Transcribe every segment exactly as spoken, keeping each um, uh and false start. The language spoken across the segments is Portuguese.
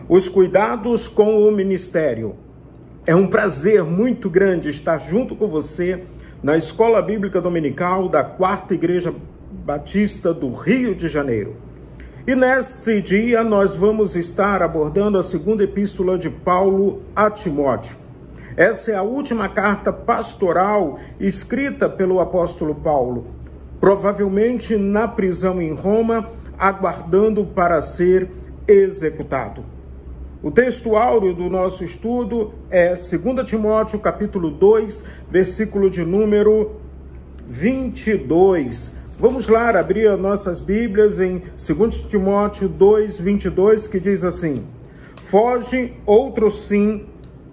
os cuidados com o ministério. É um prazer muito grande estar junto com você na Escola Bíblica Dominical da Quarta Igreja Batista do Rio de Janeiro. E neste dia nós vamos estar abordando a segunda epístola de Paulo a Timóteo. Essa é a última carta pastoral escrita pelo apóstolo Paulo, provavelmente na prisão em Roma, aguardando para ser executado. O texto áureo do nosso estudo é dois Timóteo, capítulo dois, versículo de número vinte e dois. Vamos lá abrir nossas Bíblias em dois Timóteo dois, vinte e dois, que diz assim: foge, outro sim,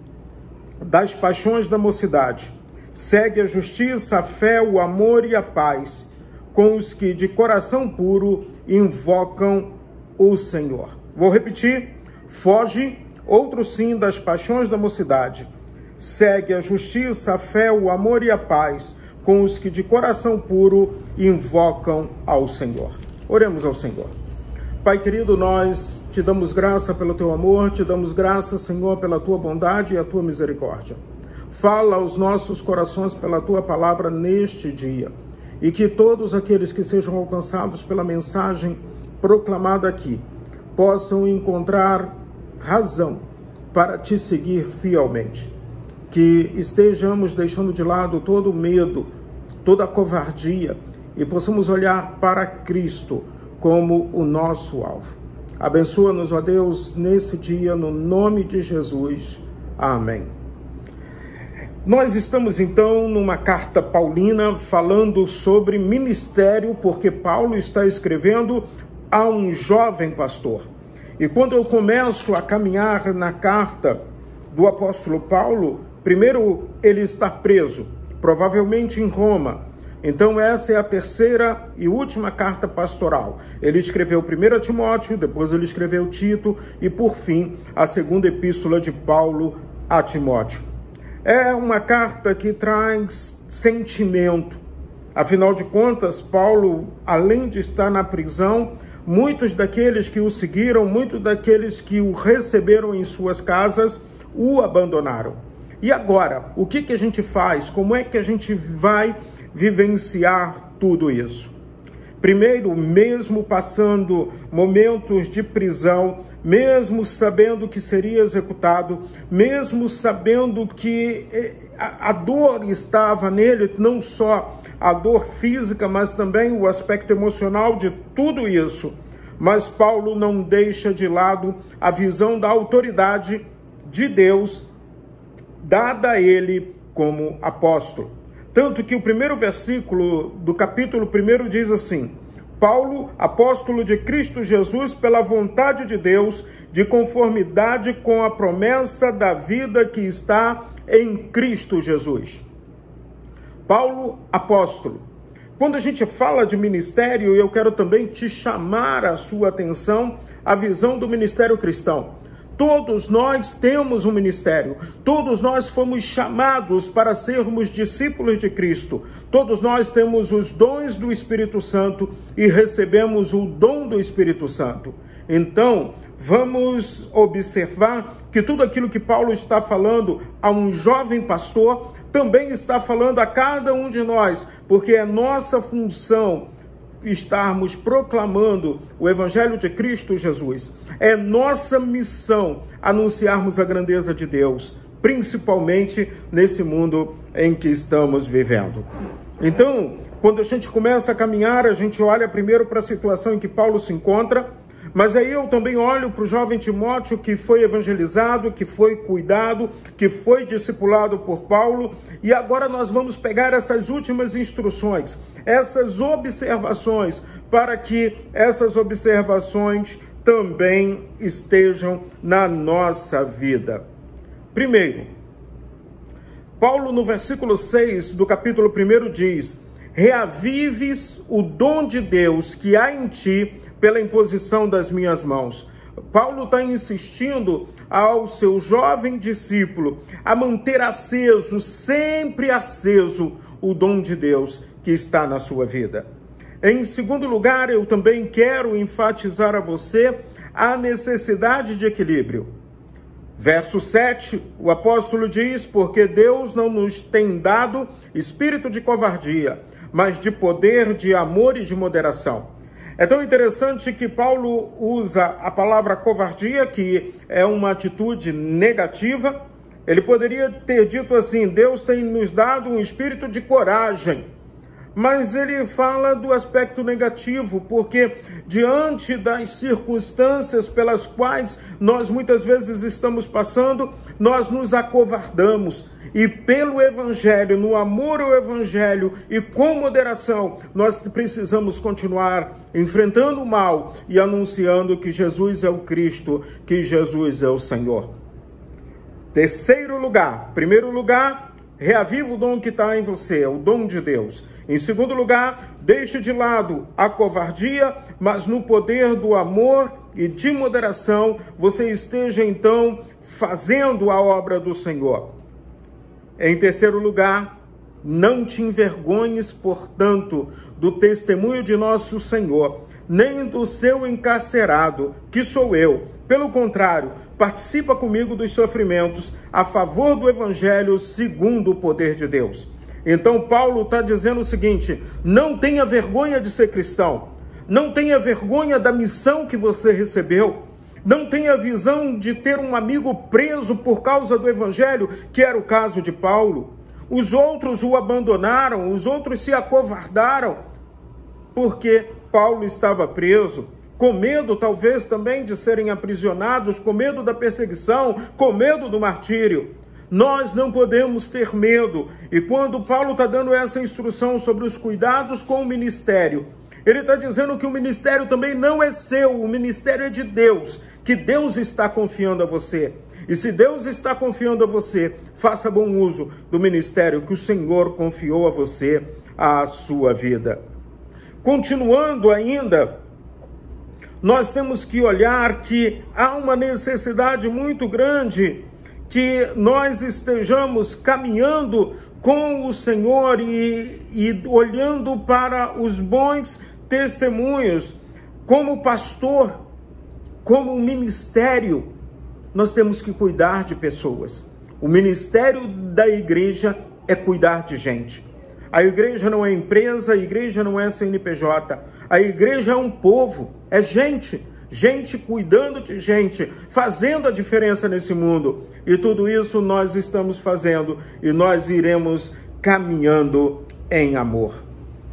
das paixões da mocidade. Segue a justiça, a fé, o amor e a paz, com os que de coração puro invocam o Senhor. Vou repetir. Foge, outro sim, das paixões da mocidade. Segue a justiça, a fé, o amor e a paz, com os que de coração puro invocam ao Senhor. Oremos ao Senhor. Pai querido, nós te damos graça pelo teu amor, te damos graça, Senhor, pela tua bondade e a tua misericórdia. Fala aos nossos corações pela tua palavra neste dia, e que todos aqueles que sejam alcançados pela mensagem proclamada aqui possam encontrar razão para te seguir fielmente. Que estejamos deixando de lado todo o medo, toda a covardia e possamos olhar para Cristo como o nosso alvo. Abençoa-nos, ó Deus, nesse dia, no nome de Jesus. Amém. Nós estamos, então, numa carta paulina falando sobre ministério, porque Paulo está escrevendo a um jovem pastor. E quando eu começo a caminhar na carta do apóstolo Paulo, primeiro ele está preso, provavelmente em Roma. Então essa é a terceira e última carta pastoral. Ele escreveu primeiro a Timóteo, depois ele escreveu Tito e, por fim, a segunda epístola de Paulo a Timóteo. É uma carta que traz sentimento. Afinal de contas, Paulo, além de estar na prisão, muitos daqueles que o seguiram, muitos daqueles que o receberam em suas casas, o abandonaram. E agora, o que que a gente faz? Como é que a gente vai vivenciar tudo isso? Primeiro, mesmo passando momentos de prisão, mesmo sabendo que seria executado, mesmo sabendo que a dor estava nele, não só a dor física, mas também o aspecto emocional de tudo isso. Mas Paulo não deixa de lado a visão da autoridade de Deus dada a ele como apóstolo. Tanto que o primeiro versículo do capítulo primeiro diz assim: Paulo, apóstolo de Cristo Jesus, pela vontade de Deus, de conformidade com a promessa da vida que está em Cristo Jesus. Paulo, apóstolo. Quando a gente fala de ministério, eu quero também te chamar a sua atenção à visão do ministério cristão. Todos nós temos um ministério, todos nós fomos chamados para sermos discípulos de Cristo, todos nós temos os dons do Espírito Santo e recebemos o dom do Espírito Santo. Então, vamos observar que tudo aquilo que Paulo está falando a um jovem pastor, também está falando a cada um de nós, porque é nossa função estarmos proclamando o Evangelho de Cristo Jesus. É nossa missão anunciarmos a grandeza de Deus, principalmente nesse mundo em que estamos vivendo. Então, quando a gente começa a caminhar, a gente olha primeiro para a situação em que Paulo se encontra, mas aí eu também olho para o jovem Timóteo, que foi evangelizado, que foi cuidado, que foi discipulado por Paulo, e agora nós vamos pegar essas últimas instruções, essas observações, para que essas observações também estejam na nossa vida. Primeiro, Paulo no versículo seis do capítulo primeiro diz: reavives o dom de Deus que há em ti pela imposição das minhas mãos. Paulo está insistindo ao seu jovem discípulo a manter aceso, sempre aceso, o dom de Deus que está na sua vida. Em segundo lugar, eu também quero enfatizar a você há necessidade de equilíbrio. Verso sete, o apóstolo diz: porque Deus não nos tem dado espírito de covardia, mas de poder, de amor e de moderação. É tão interessante que Paulo usa a palavra covardia, que é uma atitude negativa. Ele poderia ter dito assim: Deus tem nos dado um espírito de coragem. Mas ele fala do aspecto negativo, porque diante das circunstâncias pelas quais nós muitas vezes estamos passando, nós nos acovardamos. E pelo Evangelho, no amor ao Evangelho e com moderação, nós precisamos continuar enfrentando o mal e anunciando que Jesus é o Cristo, que Jesus é o Senhor. Terceiro lugar, primeiro lugar, reaviva o dom que está em você, o dom de Deus. Em segundo lugar, deixe de lado a covardia, mas no poder do amor e de moderação, você esteja então fazendo a obra do Senhor. Em terceiro lugar, não te envergonhes, portanto, do testemunho de nosso Senhor, nem do seu encarcerado, que sou eu. Pelo contrário, participa comigo dos sofrimentos a favor do Evangelho segundo o poder de Deus. Então Paulo está dizendo o seguinte: não tenha vergonha de ser cristão, não tenha vergonha da missão que você recebeu, não tenha visão de ter um amigo preso por causa do Evangelho, que era o caso de Paulo. Os outros o abandonaram, os outros se acovardaram, porque Paulo estava preso, com medo talvez também de serem aprisionados, com medo da perseguição, com medo do martírio. Nós não podemos ter medo. E quando Paulo está dando essa instrução sobre os cuidados com o ministério, ele está dizendo que o ministério também não é seu, o ministério é de Deus, que Deus está confiando a você. E se Deus está confiando a você, faça bom uso do ministério que o Senhor confiou a você, a sua vida. Continuando ainda, nós temos que olhar que há uma necessidade muito grande que nós estejamos caminhando com o Senhor e, e olhando para os bons testemunhos. Como pastor, como ministério, nós temos que cuidar de pessoas. O ministério da igreja é cuidar de gente. A igreja não é empresa, a igreja não é C N P J. A igreja é um povo, é gente. Gente cuidando de gente, fazendo a diferença nesse mundo. E tudo isso nós estamos fazendo e nós iremos caminhando em amor.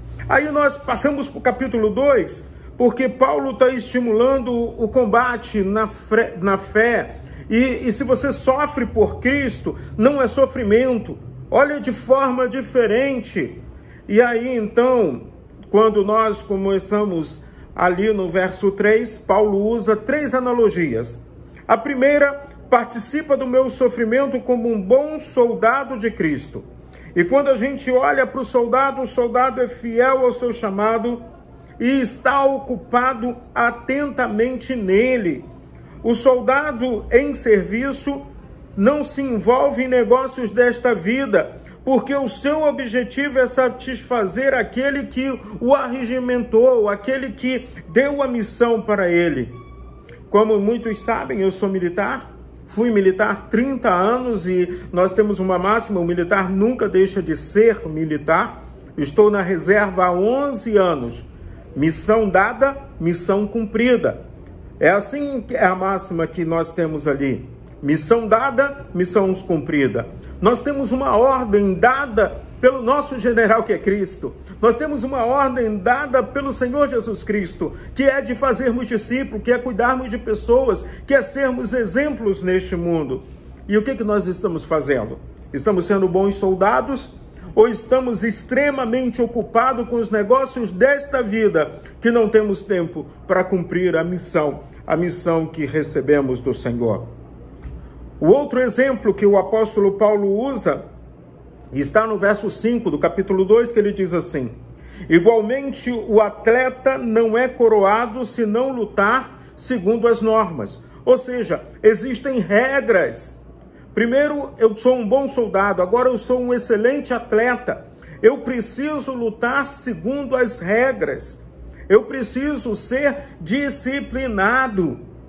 Aí nós passamos para o capítulo dois, porque Paulo está estimulando o combate na, fé. Na fé. E, e se você sofre por Cristo, não é sofrimento. Olha de forma diferente. E aí então, quando nós começamos ali no verso três, Paulo usa três analogias. A primeira, participa do meu sofrimento como um bom soldado de Cristo. E quando a gente olha para o soldado, o soldado é fiel ao seu chamado e está ocupado atentamente nele. O soldado em serviço não se envolve em negócios desta vida, porque o seu objetivo é satisfazer aquele que o arregimentou, aquele que deu a missão para ele. Como muitos sabem, eu sou militar, fui militar trinta anos e nós temos uma máxima: o militar nunca deixa de ser militar. Estou na reserva há onze anos. Missão dada, missão cumprida. É assim que é a máxima que nós temos ali. Missão dada, missão cumprida. Nós temos uma ordem dada pelo nosso general, que é Cristo. Nós temos uma ordem dada pelo Senhor Jesus Cristo, que é de fazermos discípulos, que é cuidarmos de pessoas, que é sermos exemplos neste mundo. E o que, que nós estamos fazendo? Estamos sendo bons soldados ou estamos extremamente ocupados com os negócios desta vida, que não temos tempo para cumprir a missão, a missão que recebemos do Senhor? O outro exemplo que o apóstolo Paulo usa está no verso cinco do capítulo dois, que ele diz assim: igualmente o atleta não é coroado se não lutar segundo as normas. Ou seja, existem regras. Primeiro, eu sou um bom soldado, agora eu sou um excelente atleta. Eu preciso lutar segundo as regras. Eu preciso ser disciplinado.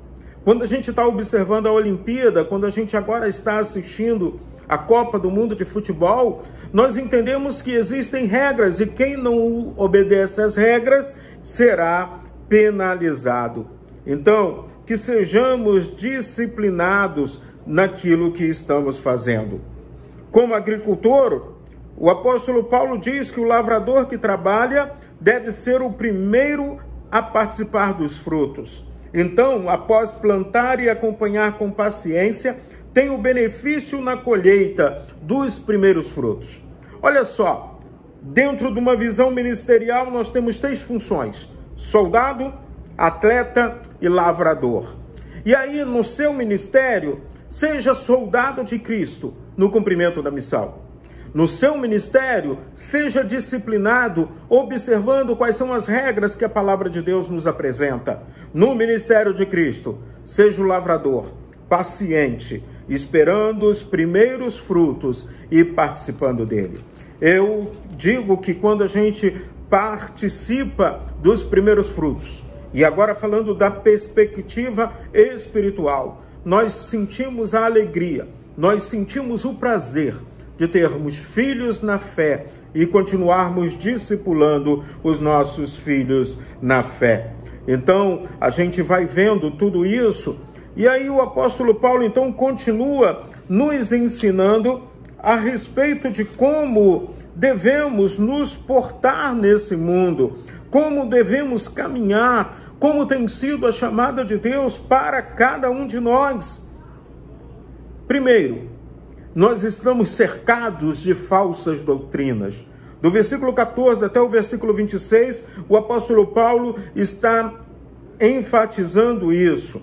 Quando a gente está observando a Olimpíada, quando a gente agora está assistindo a Copa do Mundo de Futebol, nós entendemos que existem regras e quem não obedece às regras será penalizado. Então, que sejamos disciplinados naquilo que estamos fazendo. Como agricultor, o apóstolo Paulo diz que o lavrador que trabalha deve ser o primeiro a participar dos frutos. Então, após plantar e acompanhar com paciência, tem o benefício na colheita dos primeiros frutos. Olha só, dentro de uma visão ministerial, nós temos três funções: soldado, atleta e lavrador. E aí, no seu ministério, seja soldado de Cristo no cumprimento da missão. No seu ministério, seja disciplinado, observando quais são as regras que a palavra de Deus nos apresenta. No ministério de Cristo, seja o lavrador, paciente, esperando os primeiros frutos e participando dele. Eu digo que quando a gente participa dos primeiros frutos, e agora falando da perspectiva espiritual, nós sentimos a alegria, nós sentimos o prazer de termos filhos na fé e continuarmos discipulando os nossos filhos na fé. Então, a gente vai vendo tudo isso, e aí o apóstolo Paulo, então, continua nos ensinando a respeito de como devemos nos portar nesse mundo, como devemos caminhar, como tem sido a chamada de Deus para cada um de nós. Primeiro, nós estamos cercados de falsas doutrinas. Do versículo catorze até o versículo vinte e seis, o apóstolo Paulo está enfatizando isso.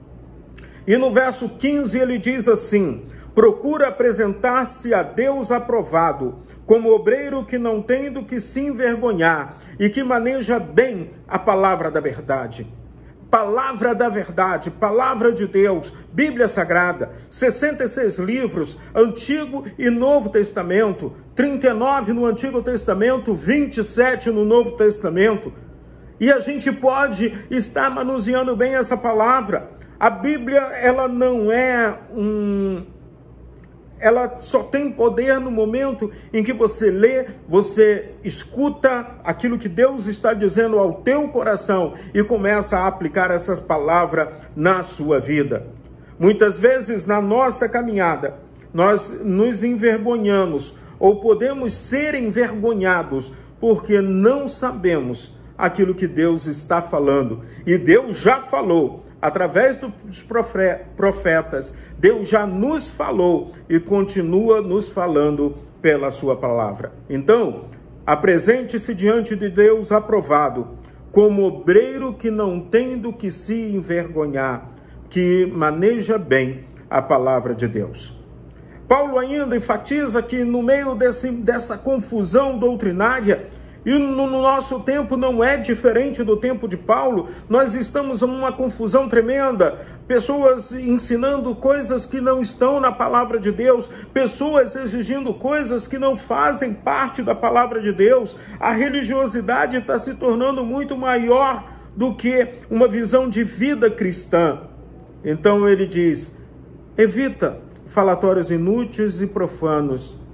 E no verso quinze ele diz assim: procura apresentar-se a Deus aprovado, como obreiro que não tem do que se envergonhar e que maneja bem a palavra da verdade. Palavra da verdade, palavra de Deus, Bíblia Sagrada, sessenta e seis livros, Antigo e Novo Testamento, trinta e nove no Antigo Testamento, vinte e sete no Novo Testamento. E a gente pode estar manuseando bem essa palavra. A Bíblia, ela não é um... ela só tem poder no momento em que você lê, você escuta aquilo que Deus está dizendo ao teu coração e começa a aplicar essa palavra na sua vida. Muitas vezes na nossa caminhada, nós nos envergonhamos ou podemos ser envergonhados porque não sabemos aquilo que Deus está falando. E Deus já falou. Através dos profetas, Deus já nos falou e continua nos falando pela sua palavra. Então, apresente-se diante de Deus aprovado, como obreiro que não tem do que se envergonhar, que maneja bem a palavra de Deus. Paulo ainda enfatiza que no meio desse, dessa confusão doutrinária, e no nosso tempo não é diferente do tempo de Paulo, nós estamos em uma confusão tremenda, pessoas ensinando coisas que não estão na palavra de Deus, pessoas exigindo coisas que não fazem parte da palavra de Deus. A religiosidade está se tornando muito maior do que uma visão de vida cristã. Então ele diz: evita falatórios inúteis e profanos.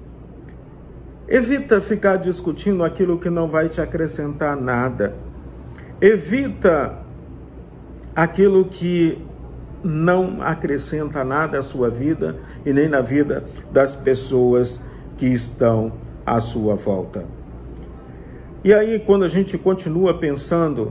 Evita ficar discutindo aquilo que não vai te acrescentar nada. Evita aquilo que não acrescenta nada à sua vida e nem na vida das pessoas que estão à sua volta. E aí, quando a gente continua pensando,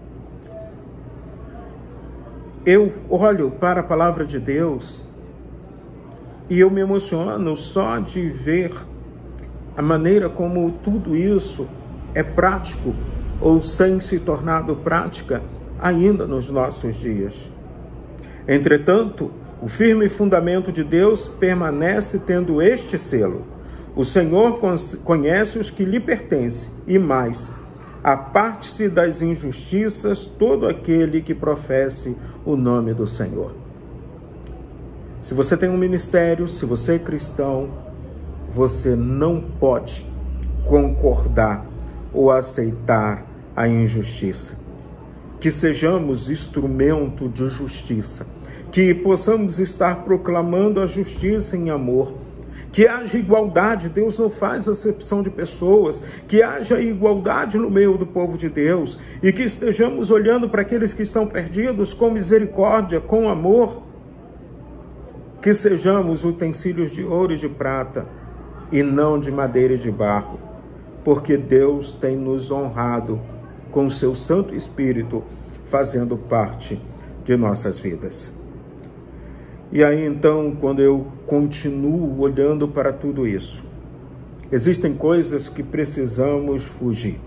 eu olho para a palavra de Deus e eu me emociono só de ver a maneira como tudo isso é prático ou tem se tornado prática ainda nos nossos dias. Entretanto, o firme fundamento de Deus permanece tendo este selo: o Senhor conhece os que lhe pertencem, e mais, aparte-se das injustiças todo aquele que professe o nome do Senhor. Se você tem um ministério, se você é cristão, você não pode concordar ou aceitar a injustiça. Que sejamos instrumento de justiça. que possamos estar proclamando a justiça em amor, que haja igualdade. Deus não faz acepção de pessoas, que haja igualdade no meio do povo de Deus e que estejamos olhando para aqueles que estão perdidos com misericórdia, com amor, que sejamos utensílios de ouro e de prata e não de madeira e de barro, porque Deus tem nos honrado com o seu Santo Espírito fazendo parte de nossas vidas. E aí, então, quando eu continuo olhando para tudo isso, existem coisas que precisamos fugir.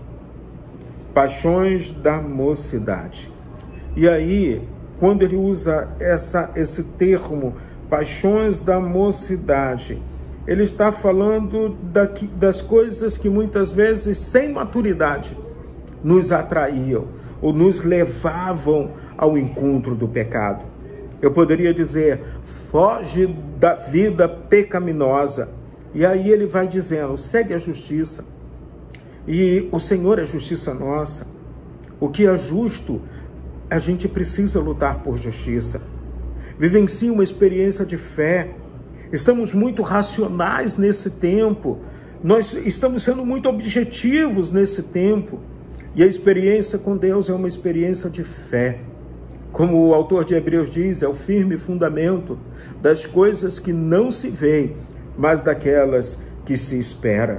Paixões da mocidade. E aí, quando ele usa essa, esse termo, paixões da mocidade, ele está falando daqui, das coisas que muitas vezes, sem maturidade, nos atraíam ou nos levavam ao encontro do pecado. Eu poderia dizer, foge da vida pecaminosa. E aí ele vai dizendo, segue a justiça. E o Senhor é justiça nossa. O que é justo, a gente precisa lutar por justiça. Vivencie uma experiência de fé. Estamos muito racionais nesse tempo. Nós estamos sendo muito objetivos nesse tempo. E a experiência com Deus é uma experiência de fé. Como o autor de Hebreus diz, é o firme fundamento das coisas que não se veem, mas daquelas que se espera.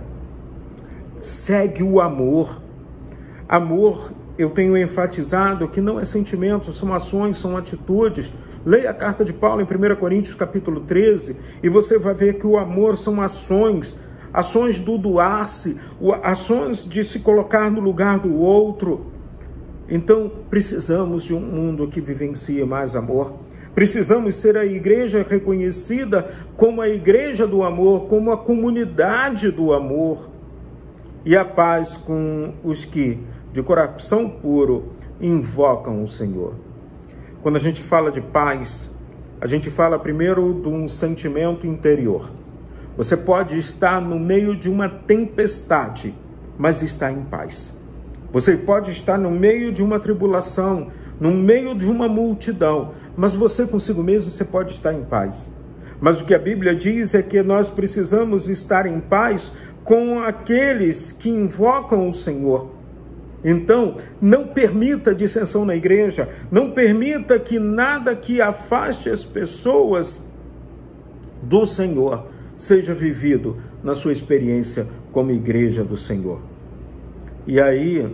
Segue o amor. Amor, eu tenho enfatizado que não é sentimento, são ações, são atitudes. Leia a carta de Paulo em primeira Coríntios, capítulo treze, e você vai ver que o amor são ações, ações do doar-se, ações de se colocar no lugar do outro. Então, precisamos de um mundo que vivencie mais amor. Precisamos ser a igreja reconhecida como a igreja do amor, como a comunidade do amor. E a paz com os que, de coração puro, invocam o Senhor. Quando a gente fala de paz, a gente fala primeiro de um sentimento interior. Você pode estar no meio de uma tempestade, mas está em paz. Você pode estar no meio de uma tribulação, no meio de uma multidão, mas você consigo mesmo, você pode estar em paz. Mas o que a Bíblia diz é que nós precisamos estar em paz com aqueles que invocam o Senhor. Então, não permita dissensão na igreja, não permita que nada que afaste as pessoas do Senhor seja vivido na sua experiência como igreja do Senhor. E aí,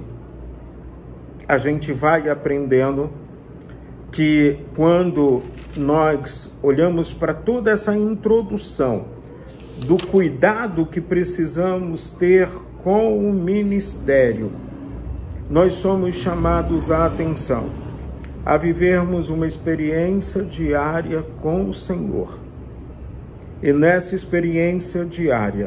a gente vai aprendendo que quando nós olhamos para toda essa introdução do cuidado que precisamos ter com o ministério, nós somos chamados a atenção, a vivermos uma experiência diária com o Senhor. E nessa experiência diária,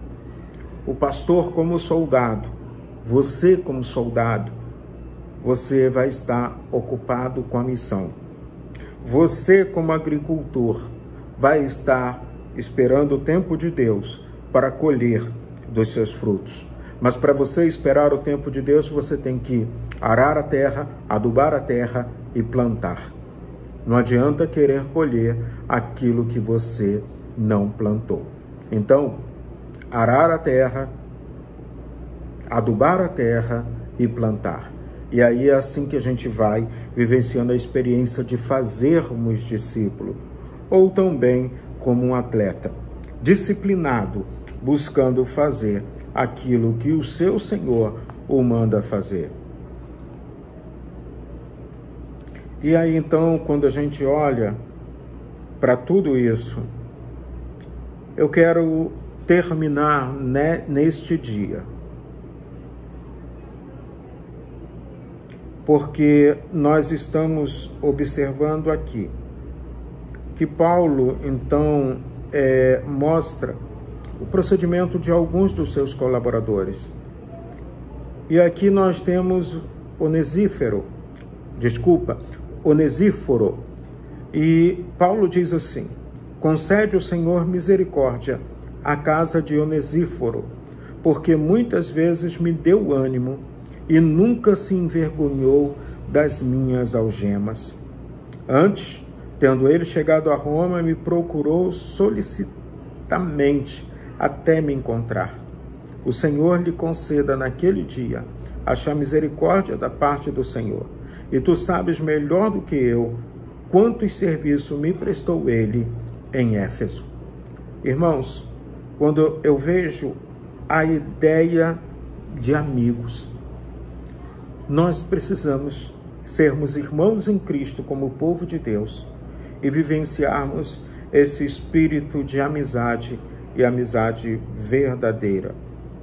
o pastor como soldado, você como soldado, você vai estar ocupado com a missão. Você como agricultor vai estar esperando o tempo de Deus para colher dos seus frutos. Mas para você esperar o tempo de Deus, você tem que arar a terra, adubar a terra e plantar. Não adianta querer colher aquilo que você não plantou. Então, arar a terra, adubar a terra e plantar. E aí é assim que a gente vai vivenciando a experiência de fazermos discípulo, ou também como um atleta, disciplinado, buscando fazer aquilo que o seu Senhor o manda fazer. E aí então, quando a gente olha para tudo isso, eu quero terminar né, neste dia, porque nós estamos observando aqui que Paulo, então, é, mostra o procedimento de alguns dos seus colaboradores. E aqui nós temos Onesíforo, desculpa, Onesíforo. E Paulo diz assim: concede o Senhor misericórdia à casa de Onesíforo, porque muitas vezes me deu ânimo e nunca se envergonhou das minhas algemas. Antes, Tendo ele chegado a Roma, me procurou solicitamente até me encontrar. O Senhor lhe conceda naquele dia achar misericórdia da parte do Senhor. E tu sabes melhor do que eu quantos serviços me prestou ele em Éfeso. Irmãos, quando eu vejo a ideia de amigos, nós precisamos sermos irmãos em Cristo como o povo de Deus e vivenciarmos esse espírito de amizade e amizade verdadeira.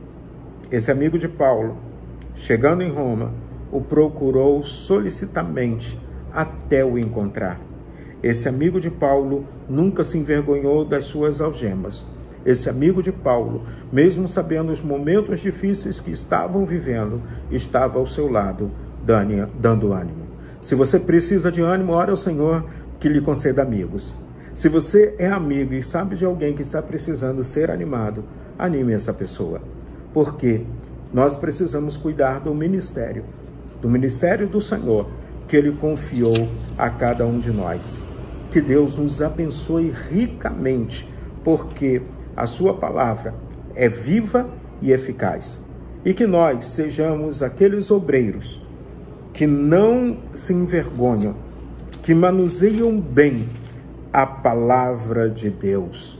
Esse amigo de Paulo, chegando em Roma, o procurou solicitamente até o encontrar. Esse amigo de Paulo nunca se envergonhou das suas algemas. Esse amigo de Paulo, mesmo sabendo os momentos difíceis que estavam vivendo, estava ao seu lado, dando ânimo. Se você precisa de ânimo, ore ao Senhor que lhe conceda amigos. Se você é amigo e sabe de alguém que está precisando ser animado, anime essa pessoa. Porque nós precisamos cuidar do ministério, do ministério do Senhor, que Ele confiou a cada um de nós. Que Deus nos abençoe ricamente, porque a sua palavra é viva e eficaz. E que nós sejamos aqueles obreiros que não se envergonham, que manuseiam bem a palavra de Deus.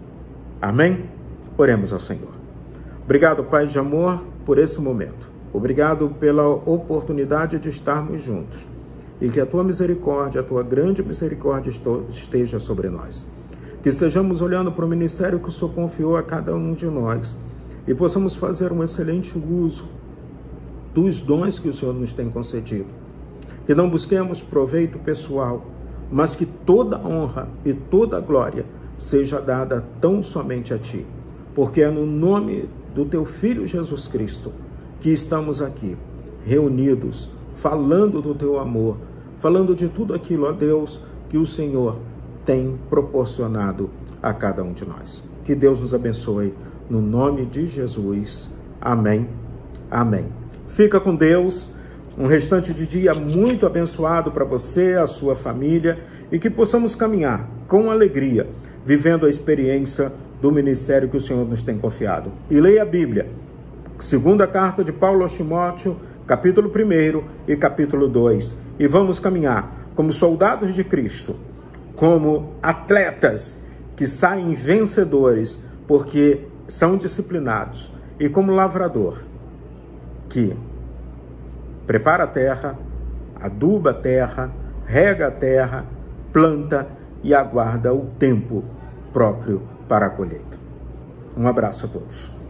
Amém? Oremos ao Senhor. Obrigado, Pai de amor, por esse momento. Obrigado pela oportunidade de estarmos juntos. E que a tua misericórdia, a tua grande misericórdia esteja sobre nós. Que estejamos olhando para o ministério que o Senhor confiou a cada um de nós e possamos fazer um excelente uso dos dons que o Senhor nos tem concedido. Que não busquemos proveito pessoal, mas que toda honra e toda glória seja dada tão somente a Ti. Porque é no nome do Teu Filho Jesus Cristo que estamos aqui, reunidos, falando do Teu amor, falando de tudo aquilo, ó Deus, que o Senhor tem proporcionado a cada um de nós. Que Deus nos abençoe, no nome de Jesus. Amém. Amém. Fica com Deus, um restante de dia muito abençoado para você, a sua família, e que possamos caminhar com alegria, vivendo a experiência do ministério que o Senhor nos tem confiado. E leia a Bíblia, segunda carta de Paulo aos Timóteo, capítulo primeiro e capítulo dois. E vamos caminhar como soldados de Cristo, como atletas que saem vencedores, porque são disciplinados, e como lavrador, que prepara a terra, aduba a terra, rega a terra, planta e aguarda o tempo próprio para a colheita. Um abraço a todos.